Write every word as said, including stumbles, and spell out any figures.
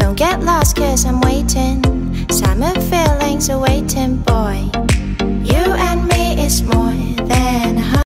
Don't get lost cause I'm waiting. Summer feelings are waiting, boy. You and me is more